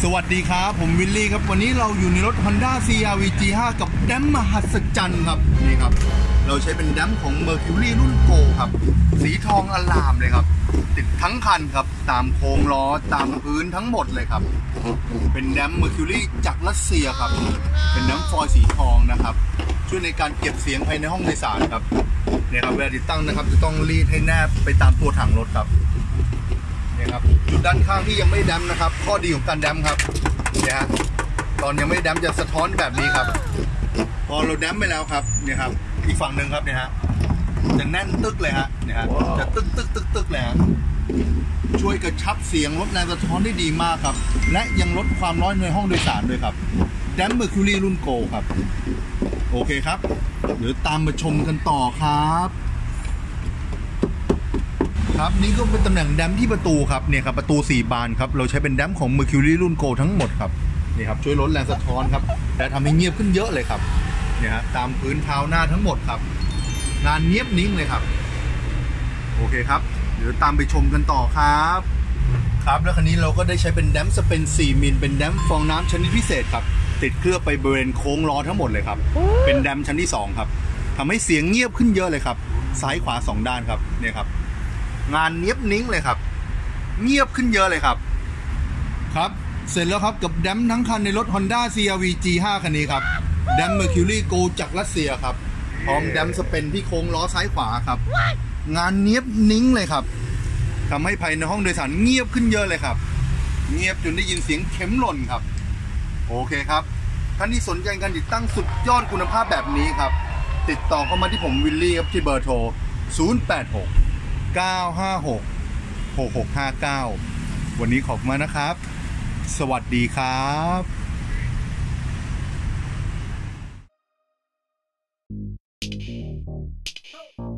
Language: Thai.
สวัสดีครับผมวิลลี่ครับวันนี้เราอยู่ในรถ Honda CR-V G5 กับแดมมหัศจรรย์ครับนี่ครับเราใช้เป็นแดมของ Mercury รุ่นโกครับสีทองอลามเลยครับติดทั้งคันครับตามโค้งล้อตามพื้นทั้งหมดเลยครับเป็นแดม Mercury จากรัสเซียครับเป็นแดมฟอยล์สีทองนะครับช่วยในการเก็บเสียงภายในห้องโดยสารครับเนี่ยครับเวลาติดตั้งนะครับจะต้องรีดให้แนบไปตามตัวถังรถครับครับจุดด้านข้างที่ยังไม่แดมนะครับข้อดีของการแดมครับเนี่ยฮะตอนยังไม่แดมจะสะท้อนแบบนี้ครับพอเราแดมไปแล้วครับเนี่ยครับอีกฝั่งหนึ่งครับเนี่ยฮะจะแน่นตึกเลยฮะเนี่ยฮะจะตึกเลยฮะช่วยกระชับเสียงลดแรงสะท้อนได้ดีมากครับและยังลดความร้อนในห้องโดยสารด้วยครับแดม Mercury รุ่นโกครับโอเคครับเดี๋ยวตามมาชมกันต่อครับครับนี่ก็เป็นตำแหน่งแดมที่ประตูครับเนี่ยครับประตู4บานครับเราใช้เป็นแดมของ Mercury รุ่นโกทั้งหมดครับนี่ครับช่วยลดแรงสะท้อนครับและทำให้เงียบขึ้นเยอะเลยครับเนี่ยฮะตามพื้นเท้าหน้าทั้งหมดครับงานเงียบนิ่งเลยครับโอเคครับเดี๋ยวตามไปชมกันต่อครับครับแล้วคันนี้เราก็ได้ใช้เป็นแดมสเปน4มิลเป็นแดมฟองน้ำชนิดพิเศษครับติดเคลือบไปบริเวณโค้งล้อทั้งหมดเลยครับเป็นแดมชั้นที่2ครับทำให้เสียงเงียบขึ้นเยอะเลยครับซ้ายขวา2ด้านครับเนี่ยครับงานเนียบนิ่งเลยครับเงียบขึ้นเยอะเลยครับครับเสร็จแล้วครับกับแดมทั้งคันในรถ Honda CR-V G5 คันนี้ครับแดม Mercury Go จากรัสเซียครับพร้อมแดมสเปนที่โค้งล้อซ้ายขวาครับงานเนียบนิ่งเลยครับทำให้ภายในห้องโดยสารเงียบขึ้นเยอะเลยครับเงียบจนได้ยินเสียงเข็มหล่นครับโอเคครับท่านที่สนใจการติดตั้งสุดยอดคุณภาพแบบนี้ครับติดต่อเข้ามาที่ผมวิลลี่ครับที่เบอร์โทร086 956 6659วันนี้ขอบคุณมากนะครับสวัสดีครับ